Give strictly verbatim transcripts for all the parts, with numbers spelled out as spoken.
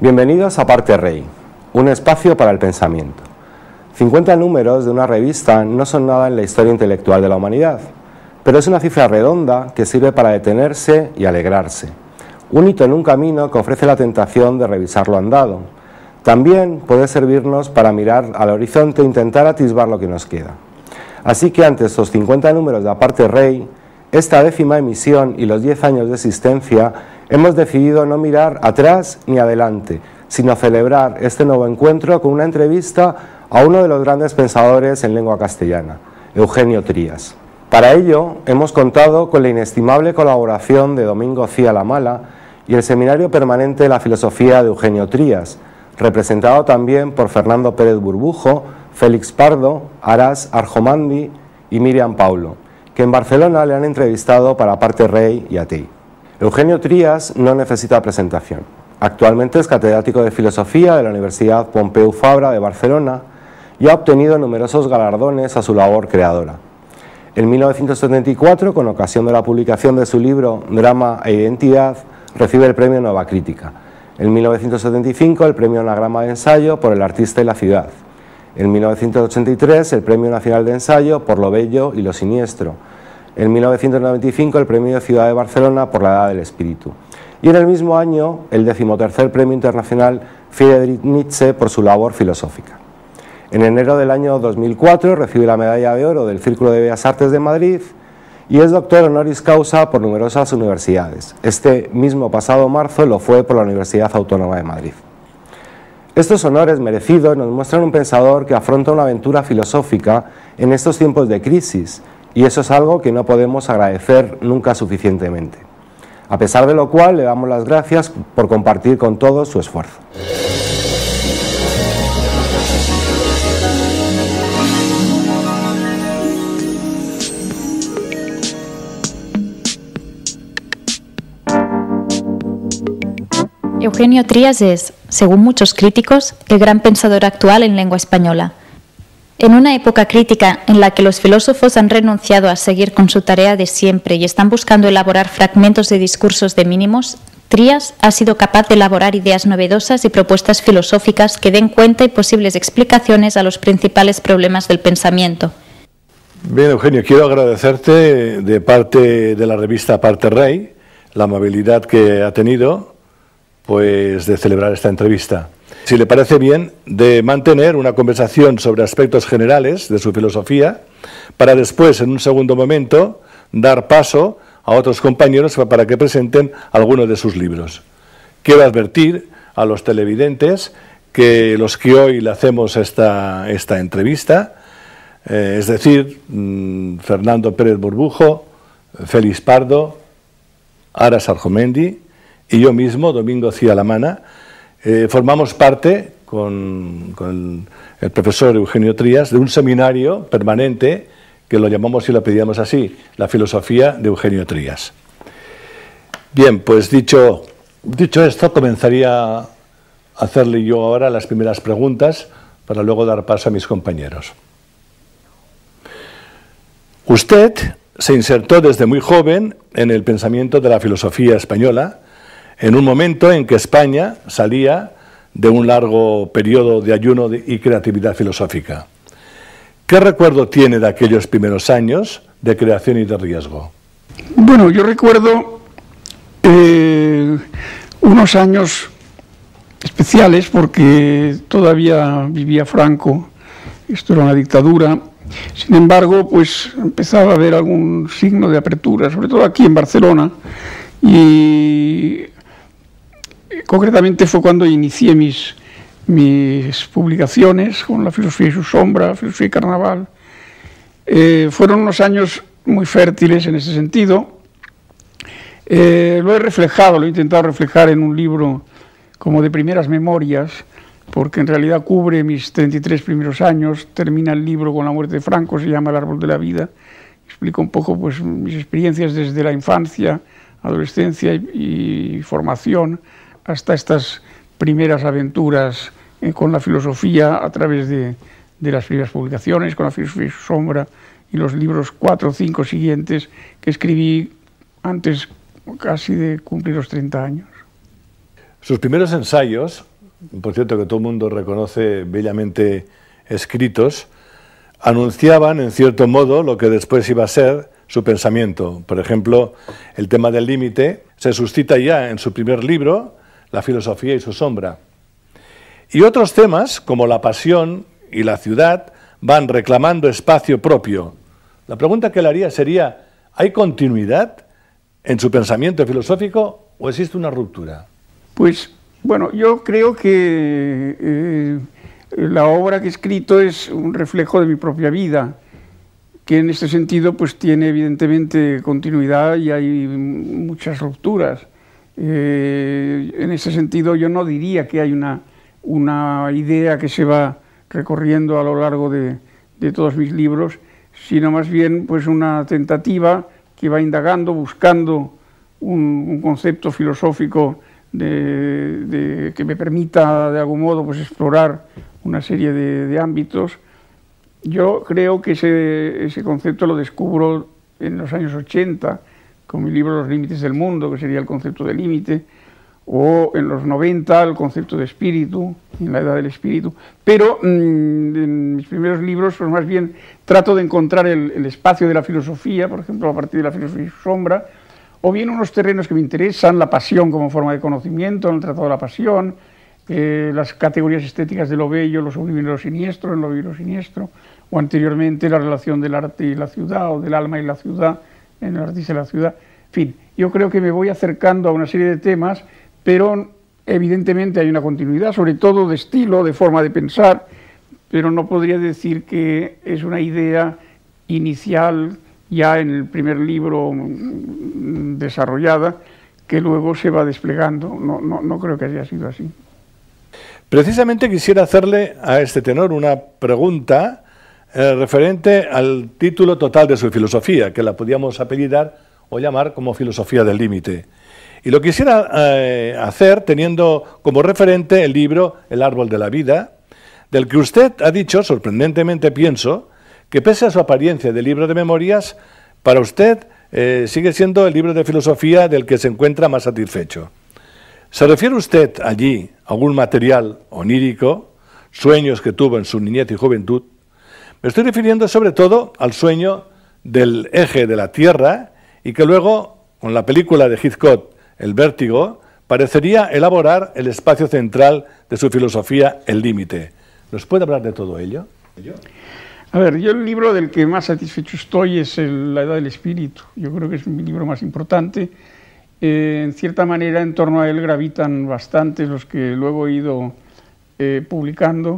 Bienvenidos a Parte Rey, un espacio para el pensamiento. cincuenta números de una revista no son nada en la historia intelectual de la humanidad, pero es una cifra redonda que sirve para detenerse y alegrarse. Un hito en un camino que ofrece la tentación de revisar lo andado. También puede servirnos para mirar al horizonte e intentar atisbar lo que nos queda. Así que ante estos cincuenta números de Parte Rey, esta décima emisión y los diez años de existencia, hemos decidido no mirar atrás ni adelante, sino celebrar este nuevo encuentro con una entrevista a uno de los grandes pensadores en lengua castellana, Eugenio Trías. Para ello, hemos contado con la inestimable colaboración de Domingo Cía La Mala y el Seminario Permanente de la Filosofía de Eugenio Trías, representado también por Fernando Pérez Burbujo, Félix Pardo, Aras Arjomandi y Miriam Paulo, que en Barcelona le han entrevistado para Parte Rey y a ti. Eugenio Trías no necesita presentación. Actualmente es catedrático de Filosofía de la Universidad Pompeu Fabra de Barcelona y ha obtenido numerosos galardones a su labor creadora. En mil novecientos setenta y cuatro, con ocasión de la publicación de su libro Drama e Identidad, recibe el premio Nueva Crítica. En mil novecientos setenta y cinco, el premio Anagrama de Ensayo por El Artista y la Ciudad. En mil novecientos ochenta y tres, el premio Nacional de Ensayo por Lo Bello y lo Siniestro. En mil novecientos noventa y cinco, el premio Ciudad de Barcelona por La Edad del Espíritu. Y en el mismo año, el decimotercer premio internacional Friedrich Nietzsche por su labor filosófica. En enero del año dos mil cuatro recibe la medalla de oro del Círculo de Bellas Artes de Madrid y es doctor honoris causa por numerosas universidades. Este mismo pasado marzo lo fue por la Universidad Autónoma de Madrid. Estos honores merecidos nos muestran un pensador que afronta una aventura filosófica en estos tiempos de crisis, y eso es algo que no podemos agradecer nunca suficientemente. A pesar de lo cual, le damos las gracias por compartir con todos su esfuerzo. Eugenio Trías es, según muchos críticos, el gran pensador actual en lengua española. En una época crítica en la que los filósofos han renunciado a seguir con su tarea de siempre y están buscando elaborar fragmentos de discursos de mínimos, Trías ha sido capaz de elaborar ideas novedosas y propuestas filosóficas que den cuenta y posibles explicaciones a los principales problemas del pensamiento. Bien, Eugenio, quiero agradecerte de parte de la revista Parte Rey la amabilidad que ha tenido pues, de celebrar esta entrevista. Si le parece bien, de mantener una conversación sobre aspectos generales de su filosofía, para después, en un segundo momento, dar paso a otros compañeros para que presenten algunos de sus libros. Quiero advertir a los televidentes que los que hoy le hacemos esta, esta entrevista, eh, es decir, mmm, Fernando Pérez Burbujo, Félix Pardo, Aras Arjomandi y yo mismo, Domingo Cía La Mala, Eh, formamos parte, con, con el profesor Eugenio Trías, de un seminario permanente que lo llamamos y lo pedíamos así, la filosofía de Eugenio Trías. Bien, pues dicho, dicho esto, comenzaría a hacerle yo ahora las primeras preguntas para luego dar paso a mis compañeros. Usted se insertó desde muy joven en el pensamiento de la filosofía española, en un momento en que España salía de un largo periodo de ayuno y creatividad filosófica. ¿Qué recuerdo tiene de aquellos primeros años de creación y de riesgo? Bueno, yo recuerdo eh, unos años especiales porque todavía vivía Franco, esto era una dictadura. Sin embargo, pues empezaba a haber algún signo de apertura, sobre todo aquí en Barcelona, y concretamente fue cuando inicié mis, mis publicaciones con La filosofía y su sombra, Filosofía y Carnaval. Eh, fueron unos años muy fértiles en ese sentido. Eh, lo he reflejado, lo he intentado reflejar en un libro como de primeras memorias, porque en realidad cubre mis treinta y tres primeros años. Termina el libro con la muerte de Franco, se llama El árbol de la vida. Explico un poco pues, mis experiencias desde la infancia, adolescencia y, y formación, hasta estas primeras aventuras eh, con la filosofía a través de, de las primeras publicaciones, con La filosofía y su sombra, y los libros cuatro o cinco siguientes que escribí antes casi de cumplir los treinta años. Sus primeros ensayos por cierto que todo el mundo reconoce bellamente escritos, anunciaban en cierto modo lo que después iba a ser su pensamiento. Por ejemplo, el tema del límite se suscita ya en su primer libro, La filosofía y su sombra. Y otros temas, como la pasión y la ciudad, van reclamando espacio propio. La pregunta que le haría sería, ¿hay continuidad en su pensamiento filosófico o existe una ruptura? Pues, bueno, yo creo que eh, la obra que he escrito es un reflejo de mi propia vida, que en este sentido pues tiene evidentemente continuidad y hay muchas rupturas. Eh, en ese sentido yo no diría que hay una, una idea que se va recorriendo a lo largo de, de todos mis libros, sino más bien pues una tentativa que va indagando, buscando un, un concepto filosófico de, de, que me permita de algún modo pues explorar una serie de, de ámbitos. Yo creo que ese, ese concepto lo descubro en los años ochenta, con mi libro Los límites del mundo, que sería el concepto de límite, o en los noventa el concepto de espíritu, en la edad del espíritu. Pero mmm, en mis primeros libros, pues más bien trato de encontrar el, el espacio de la filosofía, por ejemplo, a partir de la filosofía y su sombra, o bien unos terrenos que me interesan, la pasión como forma de conocimiento, en el Tratado de la Pasión, eh, las categorías estéticas de lo bello, lo sublime y lo siniestro, en lo bello y lo siniestro, o anteriormente la relación del arte y la ciudad, o del alma y la ciudad, en el artista y la ciudad. En fin, yo creo que me voy acercando a una serie de temas, pero evidentemente hay una continuidad, sobre todo de estilo, de forma de pensar, pero no podría decir que es una idea inicial ya en el primer libro desarrollada, que luego se va desplegando. No, no, no creo que haya sido así. Precisamente quisiera hacerle a este tenor una pregunta eh, referente al título total de su filosofía, que la podíamos apellidar o llamar como filosofía del límite. Y lo quisiera eh, hacer teniendo como referente el libro El árbol de la vida, del que usted ha dicho, sorprendentemente pienso, que pese a su apariencia de libro de memorias, para usted eh, sigue siendo el libro de filosofía del que se encuentra más satisfecho. ¿Se refiere usted allí a algún material onírico, sueños que tuvo en su niñez y juventud? Me estoy refiriendo sobre todo al sueño del eje de la Tierra y que luego, con la película de Hitchcock, El vértigo, parecería elaborar el espacio central de su filosofía, el límite. ¿Nos puede hablar de todo ello? A ver, yo el libro del que más satisfecho estoy es el, La edad del espíritu. Yo creo que es mi libro más importante. Eh, en cierta manera, en torno a él gravitan bastante los que luego he ido eh, publicando.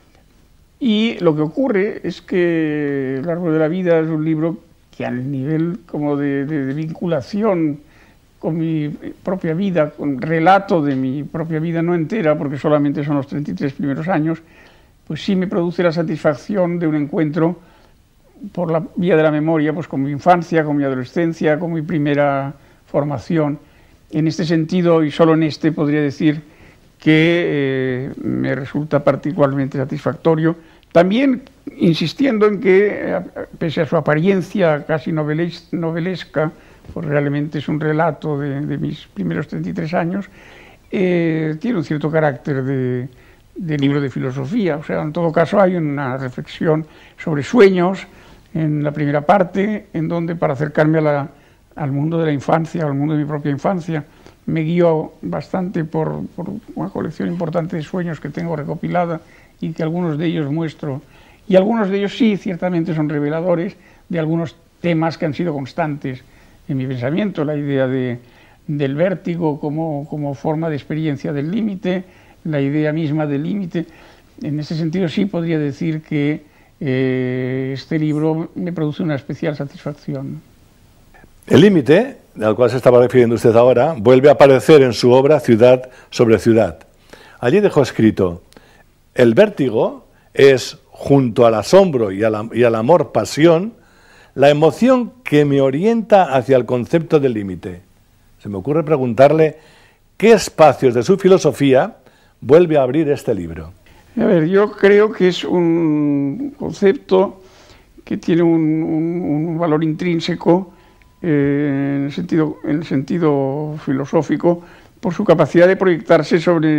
Y lo que ocurre es que El árbol de la vida es un libro que al nivel como de, de, de vinculación con mi propia vida, con relato de mi propia vida, no entera, porque solamente son los treinta y tres primeros años, pues sí me produce la satisfacción de un encuentro por la vía de la memoria, pues con mi infancia, con mi adolescencia, con mi primera formación. En este sentido, y solo en este, podría decir que eh, me resulta particularmente satisfactorio. También insistiendo en que, pese a su apariencia casi noveles, novelesca, pues realmente es un relato de, de mis primeros treinta y tres años, eh, tiene un cierto carácter de, de libro de filosofía. O sea, en todo caso hay una reflexión sobre sueños en la primera parte, en donde para acercarme a la, al mundo de la infancia, al mundo de mi propia infancia, me guío bastante por, por una colección importante de sueños que tengo recopilada y que algunos de ellos muestro. Y algunos de ellos sí, ciertamente son reveladores de algunos temas que han sido constantes en mi pensamiento, la idea de, del vértigo como, como forma de experiencia del límite, la idea misma del límite. En ese sentido sí podría decir que eh, este libro me produce una especial satisfacción. El límite, al cual se estaba refiriendo usted ahora, vuelve a aparecer en su obra Ciudad sobre Ciudad. Allí dejó escrito: el vértigo es, junto al asombro y, a la, y al amor-pasión, la emoción que me orienta hacia el concepto del límite. Se me ocurre preguntarle qué espacios de su filosofía vuelve a abrir este libro. A ver, yo creo que es un concepto que tiene un, un, un valor intrínseco eh, en, el sentido, en el sentido filosófico por su capacidad de proyectarse sobre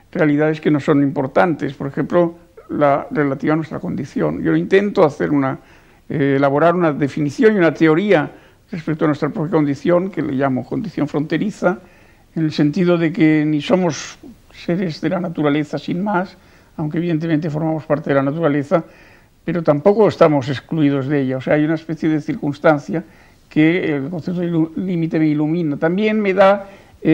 realidades que no son importantes, por ejemplo, la relativa a nuestra condición. Yo intento hacer una, eh, elaborar una definición y una teoría respecto a nuestra propia condición, que le llamo condición fronteriza, en el sentido de que ni somos seres de la naturaleza sin más, aunque evidentemente formamos parte de la naturaleza, pero tampoco estamos excluidos de ella. O sea, hay una especie de circunstancia que el concepto de límite me ilumina. También me da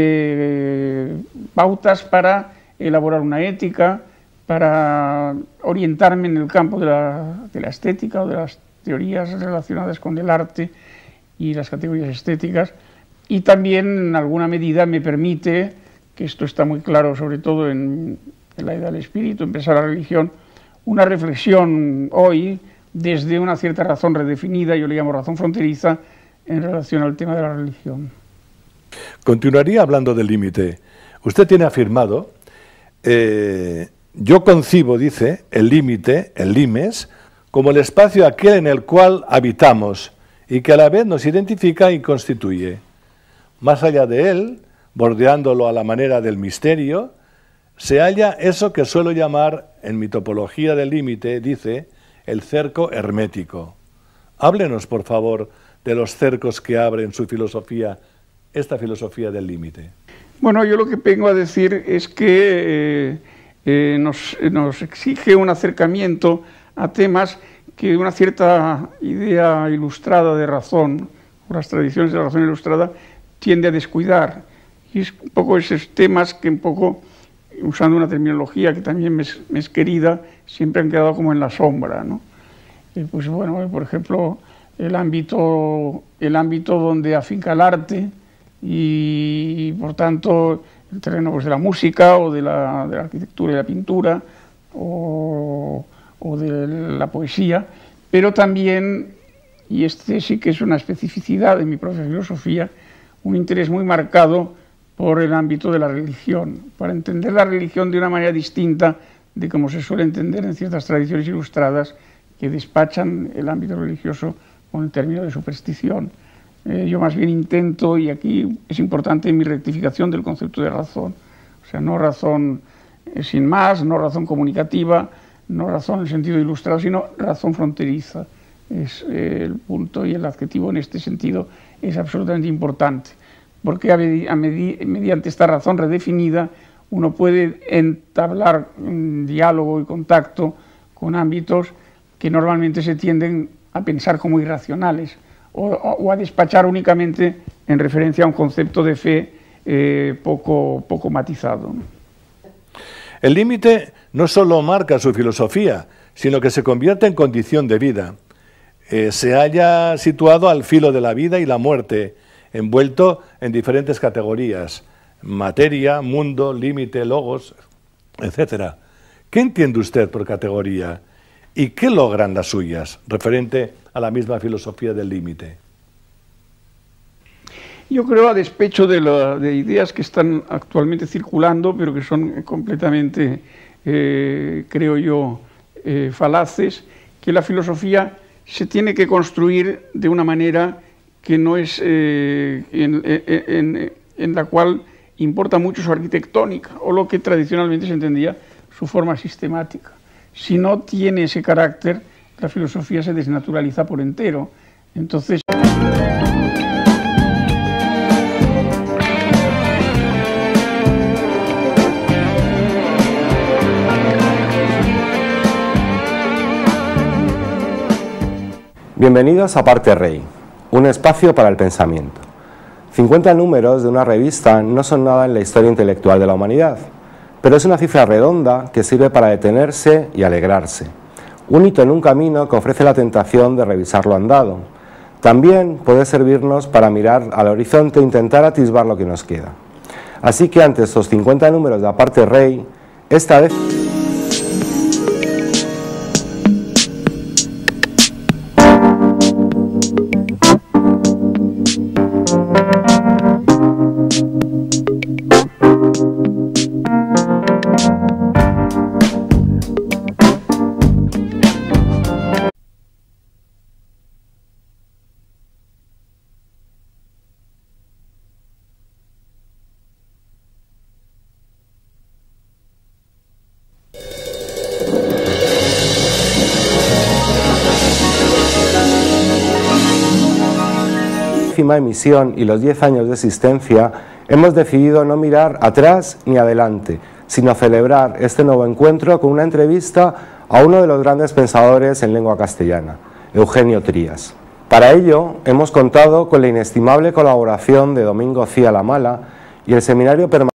eh, pautas para elaborar una ética, para orientarme en el campo de la, de la estética o de las teorías relacionadas con el arte y las categorías estéticas, y también en alguna medida me permite, que esto está muy claro sobre todo en, en la edad del espíritu, empezar la religión, una reflexión hoy desde una cierta razón redefinida, yo le llamo razón fronteriza, en relación al tema de la religión. Continuaría hablando del límite. Usted tiene afirmado, eh, yo concibo, dice, el límite, el limes, como el espacio aquel en el cual habitamos y que a la vez nos identifica y constituye. Más allá de él, bordeándolo a la manera del misterio, se halla eso que suelo llamar, en mi topología del límite, dice, el cerco hermético. Háblenos, por favor, de los cercos que abre en su filosofía, esta filosofía del límite. Bueno, yo lo que vengo a decir es que eh, eh, nos, nos exige un acercamiento a temas que una cierta idea ilustrada de razón, o las tradiciones de la razón ilustrada, tiende a descuidar. Y es un poco esos temas que un poco, usando una terminología que también me es, me es querida, siempre han quedado como en la sombra, ¿no? Eh, pues bueno, por ejemplo, el ámbito, el ámbito donde afinca el arte y, por tanto, el terreno pues, de la música o de la, de la arquitectura y la pintura o, o de la poesía, pero también, y este sí que es una especificidad de mi propia filosofía, un interés muy marcado por el ámbito de la religión, para entender la religión de una manera distinta de como se suele entender en ciertas tradiciones ilustradas que despachan el ámbito religioso con el término de superstición. Eh, yo más bien intento, y aquí es importante mi rectificación del concepto de razón, o sea, no razón eh, sin más, no razón comunicativa, no razón en el sentido ilustrado, sino razón fronteriza. Es eh, el punto y el adjetivo en este sentido es absolutamente importante, porque a medi a medi mediante esta razón redefinida uno puede entablar un diálogo y contacto con ámbitos que normalmente se tienden a pensar como irracionales o, o a despachar únicamente en referencia a un concepto de fe eh, poco, poco matizado. El límite no solo marca su filosofía, sino que se convierte en condición de vida. Eh, se halla situado al filo de la vida y la muerte, envuelto en diferentes categorías: materia, mundo, límite, logos, etcétera. ¿Qué entiende usted por categoría? ¿Y qué logran las suyas, referente a la misma filosofía del límite? Yo creo, a despecho de, la, de ideas que están actualmente circulando, pero que son completamente, eh, creo yo, eh, falaces, que la filosofía se tiene que construir de una manera que no es, eh, en, en, en la cual importa mucho su arquitectónica, o lo que tradicionalmente se entendía su forma sistemática. Si no tiene ese carácter, la filosofía se desnaturaliza por entero. Entonces, bienvenidos a Parte Rey, un espacio para el pensamiento. cincuenta números de una revista no son nada en la historia intelectual de la humanidad, pero es una cifra redonda que sirve para detenerse y alegrarse. Un hito en un camino que ofrece la tentación de revisar lo andado. También puede servirnos para mirar al horizonte e intentar atisbar lo que nos queda. Así que ante estos cincuenta números de Aparte Rey, esta vez... décima emisión y los diez años de existencia, hemos decidido no mirar atrás ni adelante, sino celebrar este nuevo encuentro con una entrevista a uno de los grandes pensadores en lengua castellana, Eugenio Trías. Para ello, hemos contado con la inestimable colaboración de Domingo Cía La Mala y el seminario permanente